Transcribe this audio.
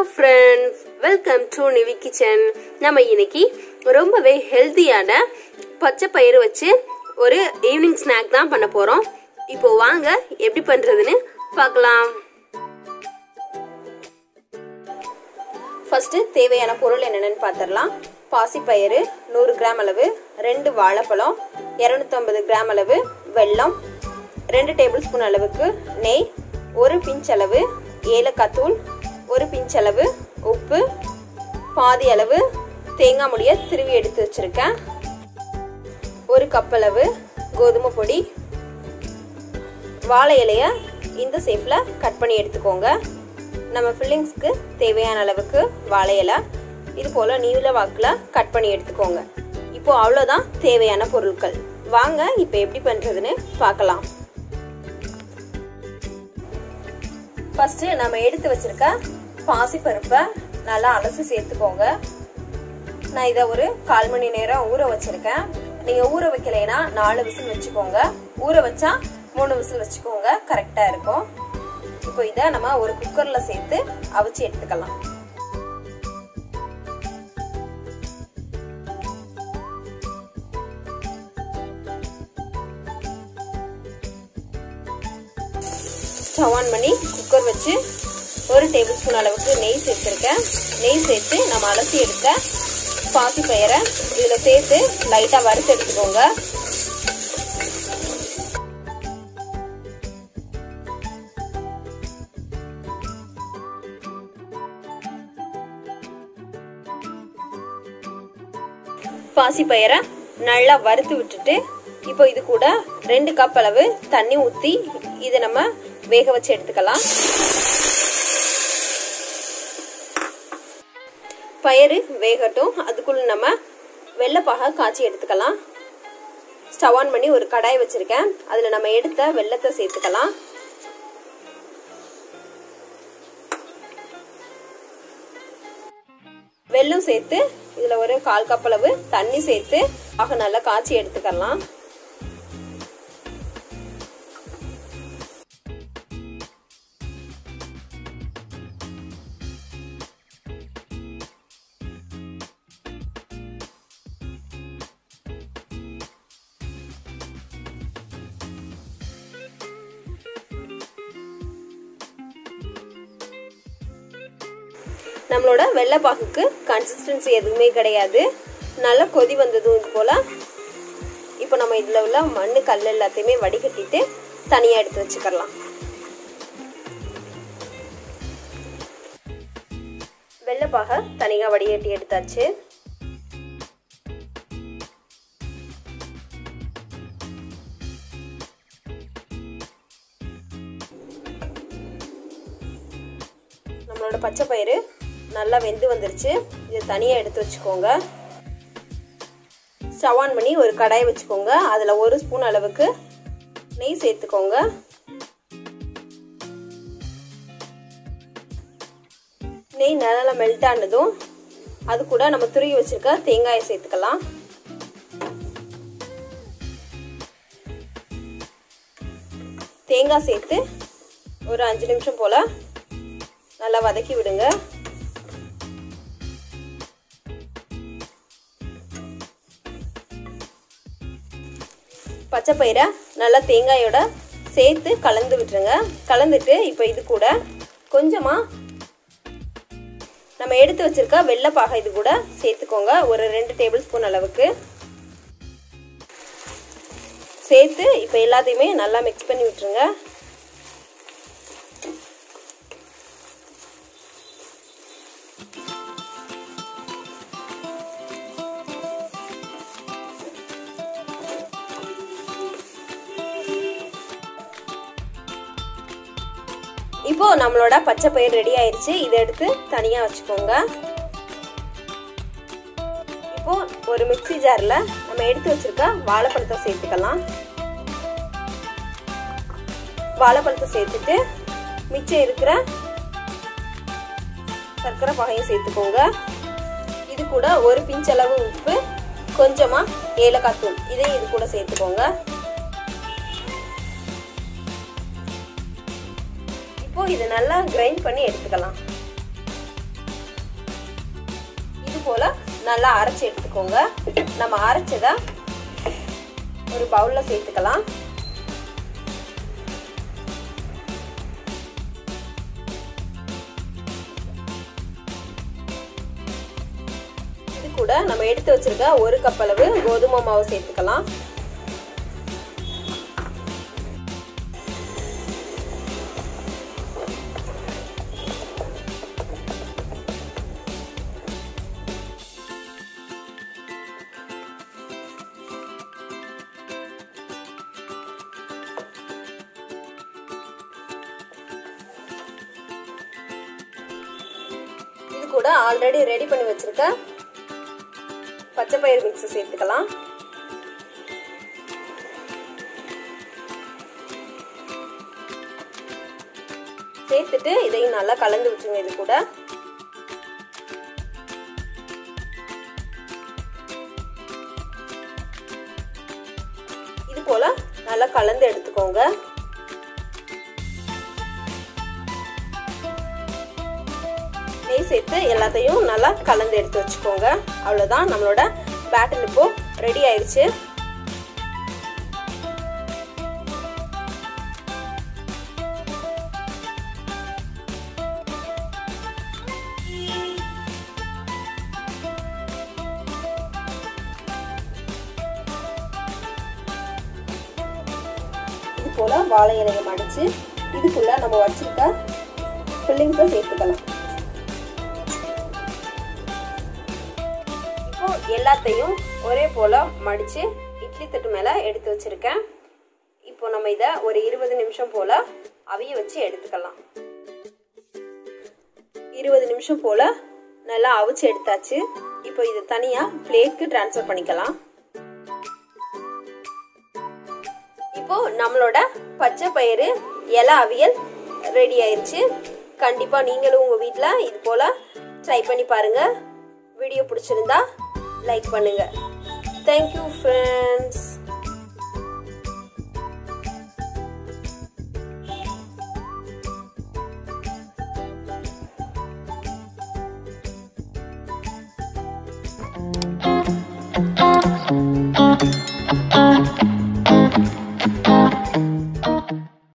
friends, welcome to Nivi Kitchen. நம்ம இன்னைக்கு ரொம்பவே ஹெல்தியான பச்சை பயிறு வச்சு ஒரு ஈவினிங் ஸ்நாக் தான் பண்ண போறோம். இப்போ வாங்க எப்படி பண்றதுன்னு பார்க்கலாம். ஃபர்ஸ்ட் தேவையான பொருள் என்னன்னு பார்த்தறலாம். பாசி பயிறு 100 கிராம் அளவு, 2 வாழைப்பழம், 250 கிராம் அளவு வெல்லம், 2 டேபிள் ஸ்பூன் அளவுக்கு நெய், 1 பிஞ்ச் அளவு ஏலக்காய் தூள், 1 பிஞ்ச் அளவு உப்பு, பாதி அளவு தேங்காய் முடிய திருவி எடுத்து வச்சிருக்கேன், 1 கப் அளவு கோதுமை பொடி. வாழை இலையை இந்த ஷேப்ல கட் பண்ணி எடுத்துக்கோங்க. நம்ம ஃபில்லிங்ஸ்க்கு தேவையான அளவுக்கு வாழை இலை இது போல நீள வாக்கில் கட் பண்ணி எடுத்துக்கோங்க. இப்போ அவ்வளோதான் தேவையான பொருட்கள். வாங்க இப்போ எப்படி பண்றதுன்னு பார்க்கலாம். ஃபர்ஸ்ட் நம்ம எடுத்து வச்சிருக்க பாசி பருப்பை நல்லா அலசி சேர்த்துக்கோங்க. நான் இதை ஒரு 1/4 மணி நேரம் ஊற வச்சிருக்கேன். நீங்க ஊற வைக்கலைன்னா 4 விசில் வச்சுக்கோங்க. ஊற வச்சா 3 விசில் வச்சுக்கோங்க, கரெக்டா இருக்கும். இப்போ இதை நம்ம ஒரு குக்கர்ல சேர்த்து அவிச்சு எடுத்துக்கலாம். ஸ்டவ் ஆன் பண்ணி குக்கர் வச்சு 1 டேபிள் ஸ்பூன் அளவுக்கு நெய் சேர்த்துருக்கேன். நெய் சேர்த்து நம்ம அலசி எடுக்க பாசி பயிரை இதில் சேர்த்து லைட்டாக வறுத்து எடுத்துக்கோங்க. பாசி பயிரை நல்லா வறுத்து விட்டுட்டு இப்போ இது கூட 2 கப் அளவு தண்ணி ஊற்றி இதை நம்ம வேக வச்சு எடுத்துக்கலாம். பயிறு வேகட்டும், அதுக்குள்ள நம்ம வெள்ளைப்பாக காய்ச்சி எடுத்துக்கலாம். ஸ்டவ் ஆன் பண்ணி ஒரு கடாய் வச்சிருக்கேன். அதுல நம்ம எடுத்த வெள்ளத்தை சேர்த்துக்கலாம். வெல்லம் சேர்த்து இதுல ஒரு 1/4 கப் அளவு தண்ணி சேர்த்து ஆக நல்லா காய்ச்சி எடுத்துக்கலாம். நம்மளோட வெள்ளைப்பாகுக்கு கன்சிஸ்டன்சி எதுவுமே கிடையாது. நல்லா கொதி வந்ததும் இது போல இப்போ நம்ம இதுல உள்ள மண்ணு கல் எல்லாத்தையுமே வடிகட்டிட்டு தனியா எடுத்து வச்சுக்கலாம். வெள்ளைப்பாக தனியா வடிகட்டி எடுத்தாச்சு. நம்மளோட பச்சை பயிறு நல்லா வெந்து வந்துருச்சு. இது தனியா எடுத்து வச்சுக்கோங்க. ஸ்டவ் ஆன் பண்ணி ஒரு கடாய் வச்சுக்கோங்க. அதுல 1 ஸ்பூன் அளவுக்கு நெய் சேர்த்துக்கோங்க. நெய் நல்லா மெல்ட் ஆனதும் அது கூட நம்ம துருவி வச்சிருக்க தேங்காயை சேர்த்துக்கலாம். தேங்காய் சேர்த்து ஒரு 5 நிமிஷம் போல நல்லா வதக்கி விடுங்க. பச்சை பயிரை நல்லா தேங்காயோட சேர்த்து கலந்து விட்டுருங்க. கலந்துட்டு இப்போ இது கூட கொஞ்சமா நம்ம எடுத்து வச்சிருக்க வெள்ளைப்பாக இது கூட சேர்த்துக்கோங்க. ஒரு 2 டேபிள் ஸ்பூன் அளவுக்கு சேர்த்து இப்போ எல்லாத்தையுமே நல்லா மிக்ஸ் பண்ணி விட்டுருங்க. இப்போ நம்மளோட பச்சை பயிர் ரெடி ஆயிருச்சு. இதை எடுத்து தனியா வச்சுக்கோங்க. இப்போ ஒரு மிக்ஸி ஜார்ல நம்ம எடுத்து வச்சிருக்க வாழைப்பழத்தை சேர்த்துக்கலாம். வாழைப்பழத்தை சேர்த்துட்டு மிச்சம் இருக்கிற சர்க்கரை பாகையும் சேர்த்துக்கோங்க. இது கூட 1 பிஞ்ச் அளவு உப்பு, கொஞ்சமா ஏலக்காய் தூள் இதையும் இது கூட சேர்த்துக்கோங்க. இப்போ இதை நல்லா கிரைண்ட் பண்ணி எடுத்துக்கலாம். போல நல்லா அரைச்சி எடுத்துக்கோங்க. நம்ம அரைச்சதை ஒரு பவுல்ல சேர்த்துக்கலாம். இது கூட நம்ம எடுத்து வச்சிருக்க 1 கப் அளவு கோதுமை மாவு சேர்த்துக்கலாம். இது கூட ஆல்ரெடி ரெடி பண்ணி வச்சிருக்க பச்சை பயிறு மிக்ஸ் சேர்த்துக்கலாம். சேர்த்துட்டு இதையும் நல்லா கலந்து விட்டுருங்க. இது கூட இது போல நல்லா கலந்து எடுத்துக்கோங்க. நெய் சேர்த்து எல்லாத்தையும் நல்லா கலந்து எடுத்து வச்சுக்கோங்க. அவ்வளவுதான், நம்மளோட பேட்டர் இப்போ ரெடி ஆயிடுச்சு. இது போல வாழை இலையை மடிச்சு இதுக்குள்ள நம்ம வச்சிருக்க ஃபில்லிங்ஸை சேர்த்துக்கலாம். எல்லாத்தையும் ஒரே போல மடிச்சு இட்லி தட்டு மேல எடுத்து வச்சிருக்கேன். இப்போ நம்ம இத ஒரு 20 நிமிஷம் போல அவிய வச்சு எடுத்துக்கலாம். 20 நிமிஷம் போல நல்லா அவிச்சு எடுத்தாச்சு. இப்போ இது தனியா பிளேட்க்கு ட்ரான்ஸ்ஃபர் பண்ணிக்கலாம். இப்போ நம்மளோட பச்சை பயிறு இலை அவியல் ரெடி ஆயிருச்சு. கண்டிப்பா நீங்களும் உங்க வீட்ல இது போல ட்ரை பண்ணி பாருங்க. வீடியோ பிடிச்சிருந்தா லைக் பண்ணுங்க. Thank you friends.